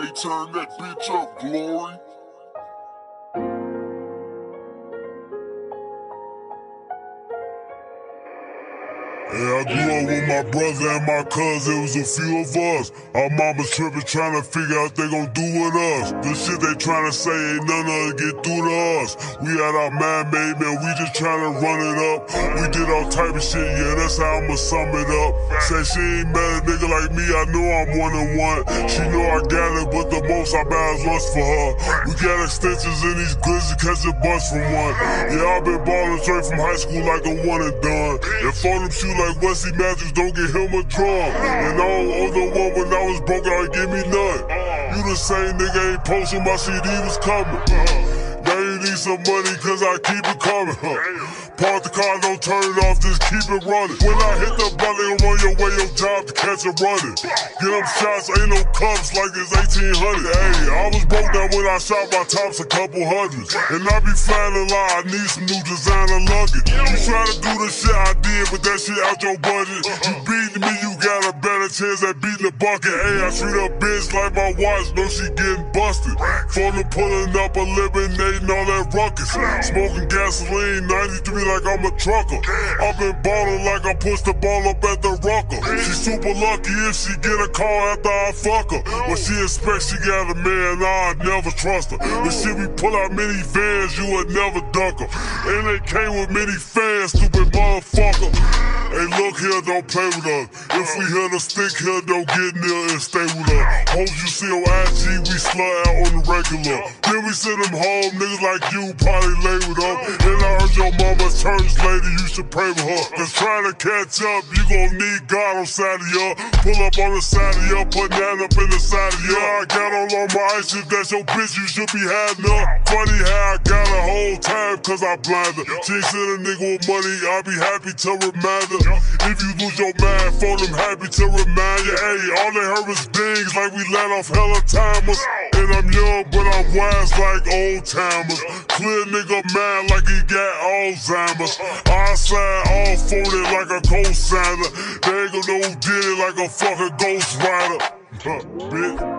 Hey, turn that bitch up, Glory. Yeah, I grew up with my brother and my cousin, it was a few of us. Our mamas tripping, trying to figure out what they gon' do with us. The shit they trying to say ain't none of it get through to us. We had our man-made, man, we just trying to run it up. We did all type of shit, yeah, that's how I'ma sum it up. Say she ain't met a nigga like me, I know I'm one and one. She know I got it, but the most I buy is lust for her. We got extensions in these goods to catch a bus from one. Yeah, I been ballin' straight from high school like a one and done. And for them shoot like Wesley Matthews, don't get him a drum. And I don't owe the one when I was broke, I give me none. You the same nigga ain't posting my CD was coming. Now you need some money cause I keep it coming. Park the car, don't turn it off, just keep it running. When I hit the block, they gon' run your way, your job to catch it running. Get them shots, ain't no cups like it's 1800. Hey, I was broke down when I shot my tops a couple hundreds. And I be flying a lot, I need some new designer luggage. You try to do the shit I did, but that shit out your budget. You beating me, you got a better chance at beating the bucket. Hey, I treat a bitch like my watch, know she getting busted. For them pulling up, eliminating all that ruckus. Smoking gasoline, 93 like I'm a trucker. I've been ballin' like I pushed the ball up at the rucker. She super lucky if she get a call after I fuck her. When she expects she got a man, nah, I'd never trust her. When shit we pull out many vans, you would never duck her. And they came with many fans, stupid motherfucker. Hey, look here, don't play with us. If we hit a stick here, don't get near and stay with us. Hoes you see on IG, we slut out on the regular. Then we send them home, niggas like you probably lay with them. And I heard your mama's church lady, you should pray with her. Cause trying to catch up, you gon' need God on side of you. Pull up on the side of you, put that up in the side of you. I got all on my ice, if that's your bitch, you should be hiding up. Funny how I got a whole time, cause I blind her. She ain't send a nigga with money, I'll be happy to remind her. If you lose your mind, for them happy to remind you. Hey, all they heard was dings like we let off hella timers. And I'm young, but I'm wise like old timers. Clear nigga mind like he got Alzheimer's. I sign all for it like a co-signer. They ain't gonna know who did it like a fucking ghost rider. Bitch.